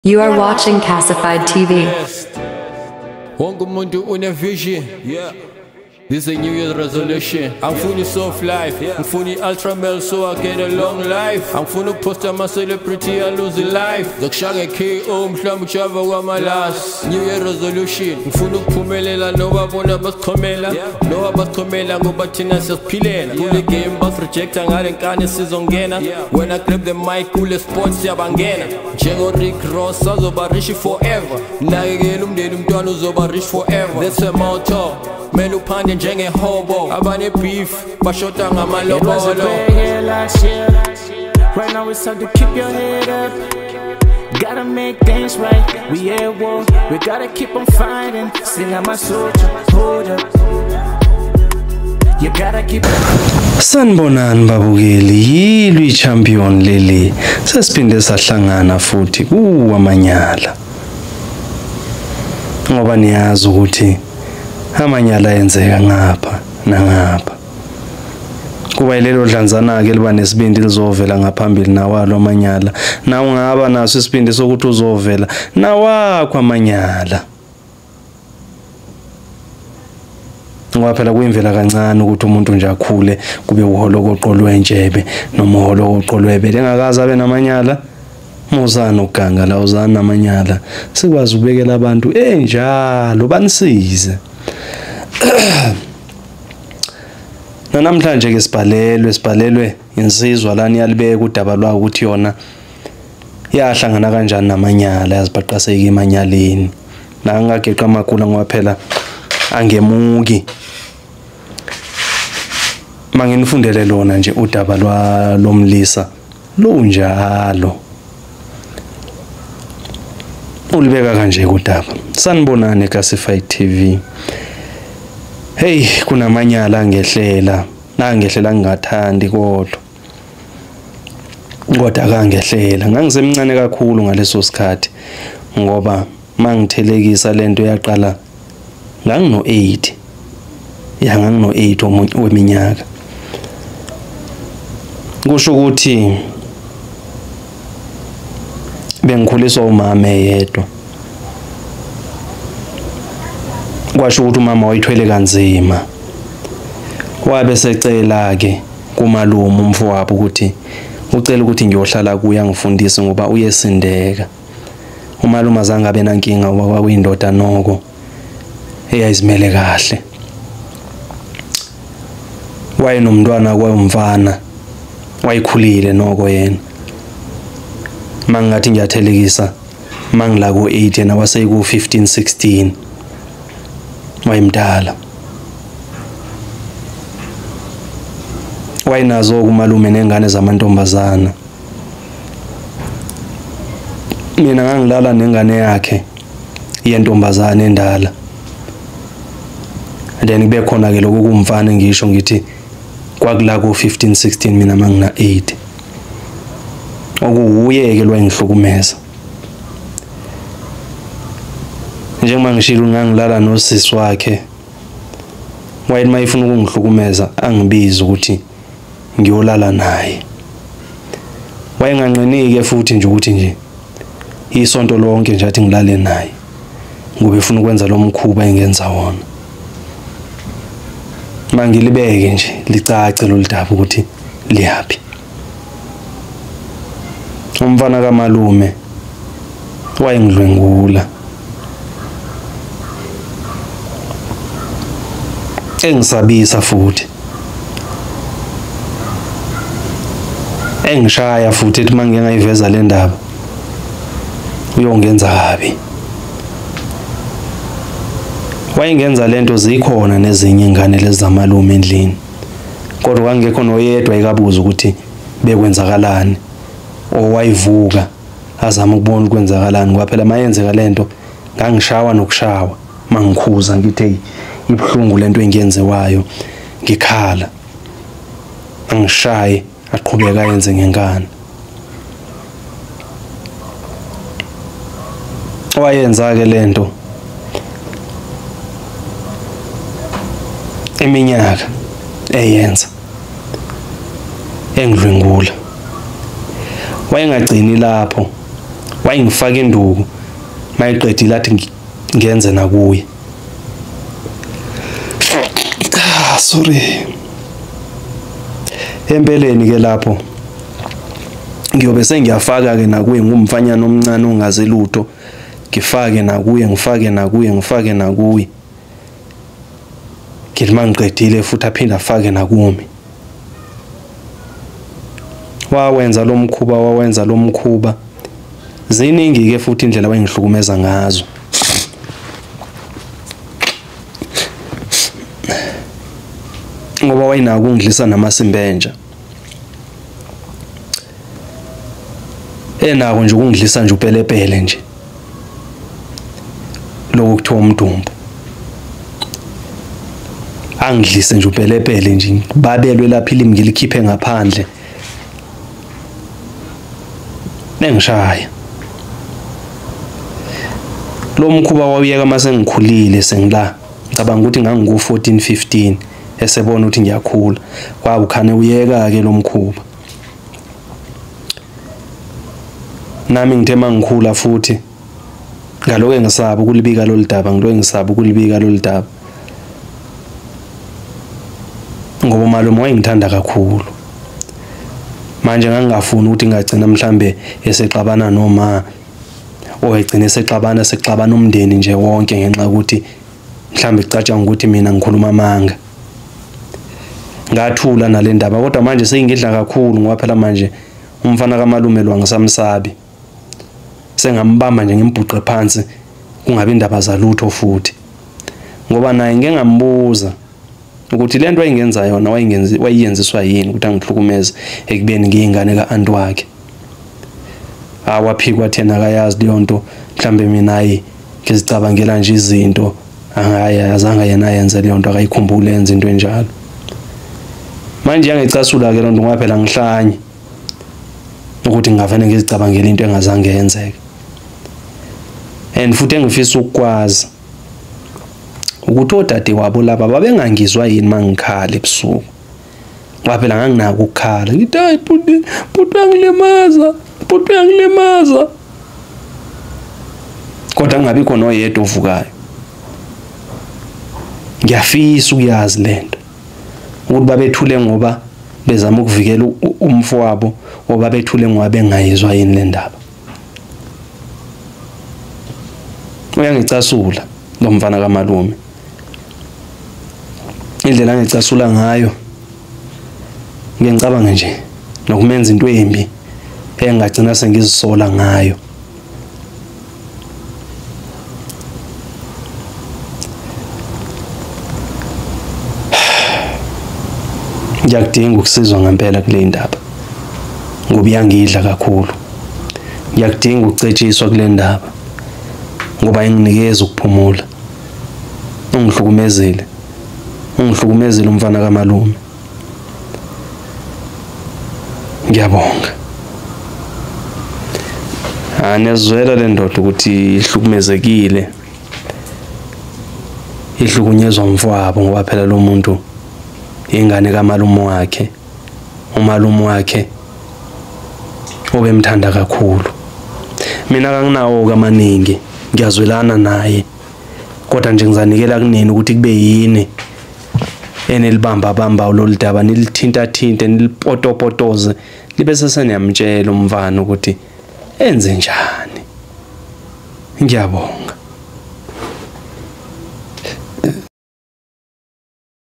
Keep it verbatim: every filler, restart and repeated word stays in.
You are watching Classified T V. Yes. Wonke umuntu une vision. Yeah. This is a New Year's resolution. I'm fully soft life. I'm fully ultra male so I get a long life. I'm fully poster my celebrity I lose a life. Zokushaya K O mhlawumbe ujava wamalas. New Year resolution. Ngifuna ukuphumelela nowabona basikhomela. Nowa basikhomela ngoba thina siyaphilela. Kule game bas rejecta ngale nkane sizongena. When I grab the mic kule sports siyabangena. Njengo Rick Ross azoba rich forever. Nakekela umndeni umntwana uzoba rich forever. That's a motto. Melu pande njenge hobo abane beef bashota ngamalobolo. It was a bad year last year. Right now it's time to keep your head up. Gotta make things right. We at war. We gotta keep on fighting. Sing out my soldier. Hold up. You gotta keep Sanibonani babukeli, yilwi champion leli. Sesiphinde sahlangana futhi ku Amanyala. Ngoba niyazi ukuthi Amanyala yenzeka ngapha nangapha. Kuba ilelo dlanzana ke liba nesibindi lizovela ngaphambili nawalo Amanyala. Na ungaba naso isibindi sokuthi uzovela nawakho Amanyala. Ngoba phela kuyimvela kancane ukuthi umuntu nje akhule kube uholo koqolwe njebe noma uholo koqolwe bele engakazi abe namanyala. Muzana uganga la uzana Amanyala sikwazi ukubekela abantu enjalo banisize. Namhlanje ke sibhalelwe sibhalelwe insizwa lani yalibeka udaba lwa ukuthi yona yahlangana kanjani namanyala yazibhaqaseka emanyaleni la ngageqa amakula ngoba phela angemuki manginifundele lona nje udaba lwa lomlisa lunjalo ulibeka kanje udaba. Sanibonani Classified T V. Hey, kunamanyala angehlela nangehlela ngingathandi kodwa kodwa akangehlela ngangisemncane kakhulu ngaleso sikhathi ngoba mangithelekisa lento yaqala ngangino eight ya ngangino eight weminyaka kusho ukuthi bengikhuliswa umama yedwa. Kwasho ukuthi umama wayithwele kanzima wabe secela ke kumalume umfowabo ukuthi ucela ukuthi ngiyohlala kuya ngifundise ngoba uyesindeka. Umalume azange abe nankinga ngoba kuyindoda noko eyayizimele kahle. Wayenomntwana kwamfana wayikhulile noko yena. Mangathi ngiyathelekisa mangila ku eight yena wase ku fifteen sixteen. Wayimdala wayinazo kumalume nengane zamantombazana. Mina ngangilala nengane yakhe yentombazana endala then kube khona ke lokho kumfana ngisho ngithi kwakula ku fifteen sixteen mina mangina eight okuuye ke lwangihlukumeza. Njengoba ngishilo ngangilala nosisi wakhe wayethi mayifuna ukungihlukumeza angibiza ukuthi ngiyolala naye. Wayenganqinike futhi nje ukuthi nje isonto lonke nje athi ngilale naye ngoba efuna ukwenza lo mkhuba engenza wona. Mangilibeke nje licace lo lidaba ukuthi liyapi. Umfana kaMalume wayengidlwengula. Engisabisa futhi engishaya futhi ethi mangeke ngayiveza le ndaba uyongenza kabi. Wayengenza lento zikhona nezinye ingane lezamalume endlini kodwa kwangekho noyedwa ikabuza ukuthi bekwenzakalani owayivuka azama ukubona ukwenzakalani ngoba phela mayenzeka lento ngangishawa nokushawa mangikhuza ngithi hey ibhlungu lento engenziwayo ngikhala angishaye aqhubeka yenze ngenkani. Wayenza ke lento iminyaka eyenza engidlwengula. Wayengagcini lapho wayengifaka induku mayiqedile athi ngenze nakuye. Ah sorry. Empeleni ke lapho ngiyobe sengiyafaka ke nakuye ngumfanyana omncane ongaze lutho, ngifake nakuye ngifake nakuye ngifake nakuye. Ngilima ngiqedile futhi aphinda afake nakumi. Wawenza lo mkhuba wawenza lo mkhuba ziningi ke futhi indlela wayengihlukumeza ngazo. Ngoba wayinaka ungidlisa namasimbenja. Enako nje ukungidlisa nje upelepele nje. Lokho kuthiwa umdumbu. Angidlise nje upelepele nje babelwe lapha ilimi ngilikhiphe ngaphandle. Nengishaya. Lo mkhuba wawuyeka mase ngikhulile sengila. Ngicabanga ukuthi ngangiku fourteen fifteen esebona ukuthi ngiyakhula. Kwaba ukhane uyeka ke lo mkhuba. Nami ngithe mangikhula futhi ngaloke ngisaba ukulibika lo lidaba ngilo ngisaba ukulibika lo lidaba. Ngoba malume wayengithanda kakhulu. Manje ngangafuni ukuthi ngagcina mhlambe esexabana noma oyigcina esexabana sexabana umndeni nje wonke ngenxa ukuthi mhlambe icatshanga ukuthi mina ngikhuluma amanga. Ngathula nale ndaba kodwa manje sengidla kakhulu ngoba phela manje umfana kaMalume lo ngisamsabi. Sengambamba nje ngimbhuqe phansi kungabe indaba zalutho futhi. Ngoba naye ngeke ngambuza ukuthi lento ayingenza yona wayingenzi wayiyenziswa yini ukuthi angihlukumeze ekubeni ngiyingane kaAnti wakhe. Awaphikwa thena akayazi leyo nto mhlambe mina ayi ngizicabangela nje izinto angaya azange yena yenze leyo nto akayikhumbule yenza into enjalo. Manje yangicasula ke lonto ngoba phela ngihlanye ukuthi ngavane ngizicabangela into engazange yenzeke. And futhi engifisa ukwazi ukuthi odade wabo laba babengangizwa yini mangikhala ebusuku. Ngoba phela nganginaka ukukhala ngithi hayi bhuti bhuti angilemaza bhuti angilemaza. Kodwa ngabe khona oyedwa ovukayo. Ngiyafisa ukuyazi lento ukuthi babethule ngoba bezama ukuvikela umfo wabo oba bethule ngoba bengayizwa yini le ndaba. Uyangicasula lo mfana kaMalume. Indlela ngicasula ngayo ngiyacabanga nje nokumenza into embi engagcina sengizisola ngayo. Ngiyakudinga ukusizwa ngempela kule ndaba ngoba iyangidla kakhulu. Ngiyakudinga ukucetshiswa kule ndaba ngoba inginikeza ukuphumula. Ungihlukumezile. Ungihlukumezile umfana kaMalume. Ngiyabonga. Anezwela le ndoda ukuthi ihlukumezekile. Ihlukunyezwa umfowabo ngoba phela lo muntu ingane kaMalume wakhe. Umalume wakhe obemthanda kakhulu. Mina kanginawo kamaningi ngiyazwelana naye. Kodwa nje ngizanikela kunini ukuthi kube yini enelibamba bamba ololidaba nilithinta thinta nilipotopotoze libe seseniyamtshela umfana ukuthi enze njani. Ngiyabonga.